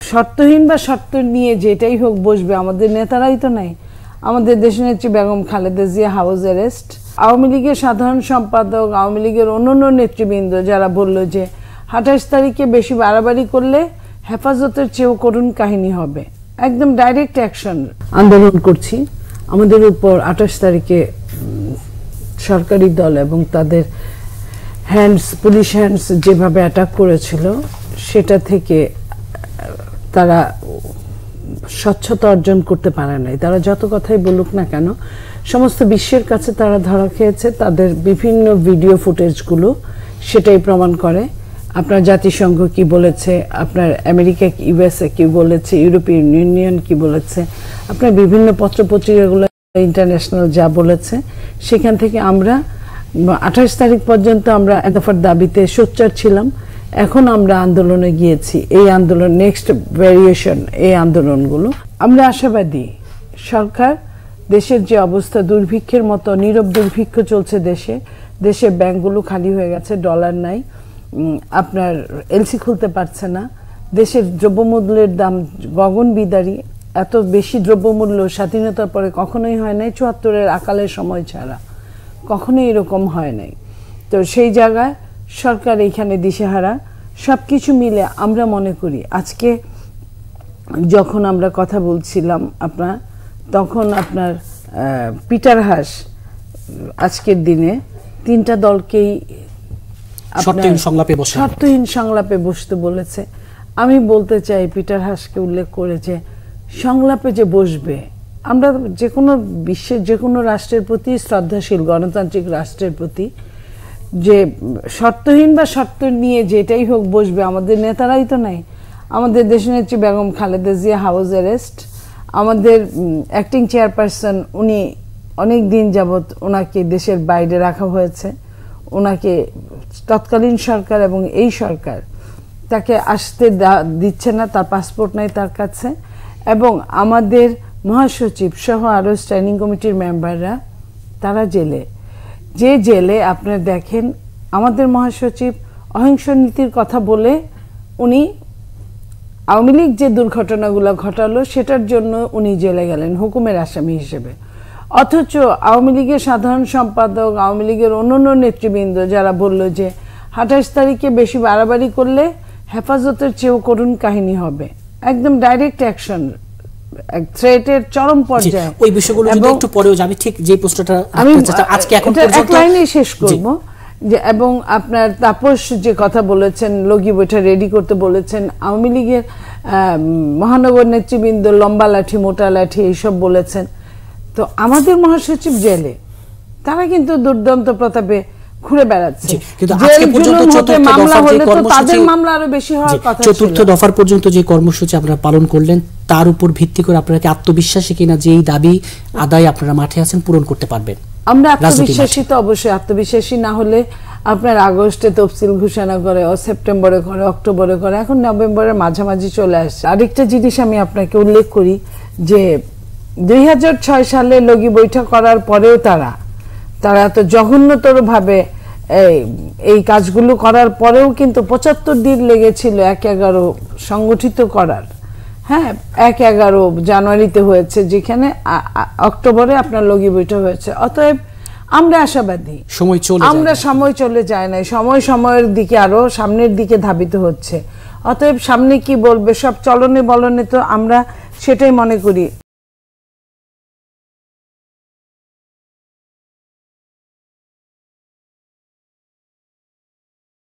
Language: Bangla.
শর্তহীন বা শর্ত নিয়ে যেটাই হোক বসবে, আমাদের নেতারাই তো নাই। আমাদের দেশনেত্রী বেগম খালেদা জিয়া হাউস অ্যারেস্ট, আওয়ামী লীগের সাধারণ সম্পাদক, আওয়ামী লীগের অন্যান্য নেতৃবৃন্দ যারা বলল যে 28 তারিখে বেশি বাড়াবাড়ি করলে হেফাজতের চেয়েও করুণ কাহিনী হবে, একদম ডাইরেক্ট অ্যাকশন আন্দোলন করছি। আমাদের উপর 28 তারিখে সরকারি দল এবং তাদের পুলিশ হ্যান্ডস যেভাবে অ্যাটাক করেছিল, সেটা থেকে তারা স্বচ্ছতা অর্জন করতে পারে নাই। তারা যত কথাই বলুক না কেন, সমস্ত বিশ্বের কাছে তারা ধরা খেয়েছে। তাদের বিভিন্ন ভিডিও ফুটেজগুলো সেটাই প্রমাণ করে। আপনার জাতিসংঘ কি বলেছে, আপনার আমেরিকা ইউএসএ কি বলেছে, ইউরোপিয়ান ইউনিয়ন কি বলেছে, আপনার বিভিন্ন পত্রপত্রিকাগুলো ইন্টারন্যাশনাল যা বলেছে, সেখান থেকে আমরা 28 তারিখ পর্যন্ত আমরা এক দফার দাবিতে সোচ্চার ছিলাম। এখন আমরা আন্দোলনে গিয়েছি। এই আন্দোলন নেক্সট ভ্যারিয়েশন, এই আন্দোলনগুলো আমরা আশাবাদী। সরকার দেশের যে অবস্থা, দুর্ভিক্ষের মতো নীরব দুর্ভিক্ষ চলছে দেশে ব্যাংকগুলো খালি হয়ে গেছে, ডলার নাই, আপনার এলসি খুলতে পারছে না, দেশের দ্রব্যমূল্যের দাম গগনবিদারী। এত বেশি দ্রব্যমূল্য স্বাধীনতার পরে কখনোই হয় নাই, ৭৪-এর আকালের সময় ছাড়া কখনোই এরকম হয় নাই। তো সেই জায়গায় সরকার এইখানে দিশেহারা। সব কিছু মিলে আমরা মনে করি আজকে যখন আমরা কথা বলছিলাম তখন আপনার পিটার হাস আজকের দিনে 3টা দলকেই শর্তহীন সংলাপে বসতে বলেছে। আমি বলতে চাই, পিটার হাসকে উল্লেখ করে যে সংলাপে যে বসবে, আমরা যে কোনো বিশ্বের যে কোনো রাষ্ট্রের প্রতি শ্রদ্ধাশীল, গণতান্ত্রিক রাষ্ট্রের প্রতি, যে শর্তহীন বা শর্ত নিয়ে যেটাই হোক বসবে, আমাদের নেতারাই তো নাই। আমাদের দেশনেত্রী বেগম খালেদা জিয়া হাউস অ্যারেস্ট, আমাদের অ্যাক্টিং চেয়ারপারসন, উনি অনেক দিন যাবৎ ওনাকে দেশের বাইরে রাখা হয়েছে। ওনাকে তৎকালীন সরকার এবং এই সরকার তাকে আসতে দিচ্ছে না, তার পাসপোর্ট নাই তার কাছে। এবং আমাদের মহাসচিব সহ আরও স্ট্যান্ডিং কমিটির মেম্বাররা তারা জেলে আপনার দেখেন, আমাদের মহাসচিব অহিংস নীতির কথা বলে উনি আওয়ামী লীগ যে দুর্ঘটনাগুলো ঘটালো সেটার জন্য উনি জেলে গেলেন হুকুমের আসামি হিসেবে। অথচ আওয়ামী লীগের সাধারণ সম্পাদক, আওয়ামী লীগের অন্যান্য নেতৃবৃন্দ যারা বলল যে 28 তারিখে বেশি বাড়াবাড়ি করলে হেফাজতের চেয়েও করুণ কাহিনী হবে, একদম ডাইরেক্ট অ্যাকশন, থ্রেটের চরম পর্যায়ে। ওই বিষয়গুলো যদি একটু পরেও যাবে, ঠিক যে প্রশ্নটা আজকে এখন পর্যন্ত এক লাইনেই শেষ করব। যে এবং আপনার তাপস যে কথা বলেছেন, লগি বৈঠা রেডি করতে বলেছেন, আওয়ামী লীগের মহানগর নেতৃবৃন্দ লম্বা লাঠি মোটা লাঠি এইসব বলেছেন। তো আমাদের মহাসচিব জেলে, তারা কিন্তু দুর্দান্ত প্রতাপে ঘুরে বেড়াচ্ছে। চতুর্থ দফার পর্যন্ত যে কর্মসূচি আপনারা পালন করলেন, তার উপর ভিত্তি করে আপনারা কি আত্মবিশ্বাসী কিনা যে এই দাবি আদায় আপনারা মাঠে আছেন পূরণ করতে পারবেন? আমরা আত্মবিশ্বাসী, তো অবশ্যই আত্মবিশ্বাসী না হলে আপনার আগস্টে তফসিল ঘোষণা করে, সেপ্টেম্বরে করে, অক্টোবরে করে, এখন নভেম্বরের মাঝামাঝি চলে আসছে। আরেকটা জিনিস আমি আপনাকে উল্লেখ করি যে 2006 সালে লগি বৈঠক করার পরেও তারা এত জঘন্যতর ভাবে এই কাজগুলো করার পরেও কিন্তু 75 দিন লেগেছিল 1/11 সংগঠিত করার। হ্যাঁ, 1/11 জানুয়ারিতে হয়েছে, যেখানে অক্টোবরে আপনার লগি বৈঠক হয়েছে। অতএব আমরা আশাবাদী, সময় চলে যায় না, সময়ের দিকে আরো সামনের দিকে ধাবিত হচ্ছে। অতএব সামনে কি বলবে, সব চলনে বলনে তো আমরা সেটাই মনে করি।